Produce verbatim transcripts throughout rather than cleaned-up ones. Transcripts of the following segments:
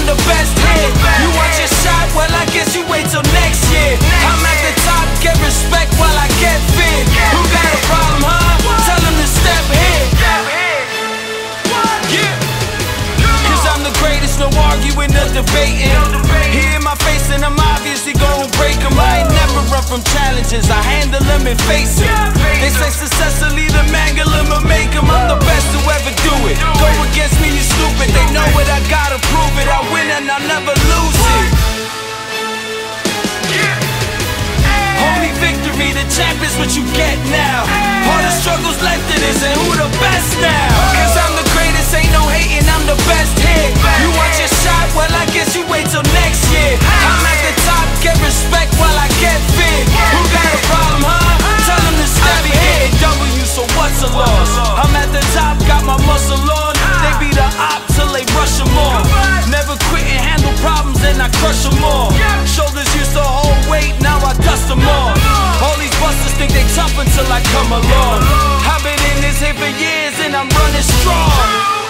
the best hit. You want your shot? Well, I guess you wait till next year. I'm at the top, get respect while I get fit. Who got a problem, huh? Tell them to step here. Yeah. Cause I'm the greatest, no arguing or debating. He in my face and I'm obviously gonna break him. I ain't never run from challenges, I handle them and face them. They say success will either mangle him or make him. I'm the best to ever do it. Go against me, you stupid. They know it, I gotta prove it. I win and I'll never lose it. Only victory, the champ is what you get now. All the struggles left in this, and who the best now? Cause I'm the greatest, ain't no hating, I'm the best hit. You want your shot? Well, I guess you wait till next year. I'm at the top, get respect while I get fit. Who got a problem, huh? Tell them to step here. W, so what's a loss? I'm at the top, got my muscle on. They be the op till they rush them off. Never quit and handle problems, and I crush them all. Shoulders used to hold weight, now I dust them off. All these busters think they tough until I come along. I've been in this hit for years and I'm running strong.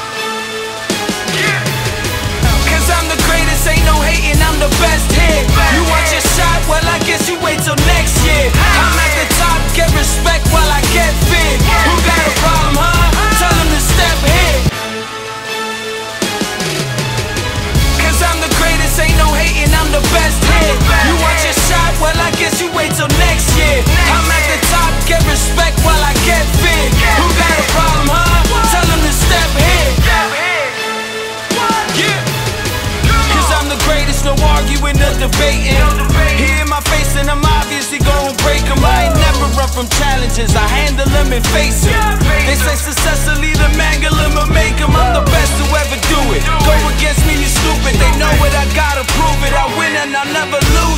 Cause I'm the greatest, ain't no hating, I'm the best hit. You want your shot? Well, I guess you wait till next year. I'm at the top, get respect while I get fit. Who got a problem, huh? Tell them to step here. Cause I'm the greatest, ain't no hating, I'm the best hit. You want your shot? Well, I guess you wait till next year. I'm at the top, get respect while I get fit. Who got a problem, huh? Tell them to step here. Yeah. Cause I'm the greatest, no arguing or debating. He in my face and I'm obviously gonna break him. I ain't never run from challenges, I handle them and face them. They say success will either mangle him or make him. I'm the best to ever do it. Go against me, you stupid. They know it, I gotta prove it. I win and I'll never lose.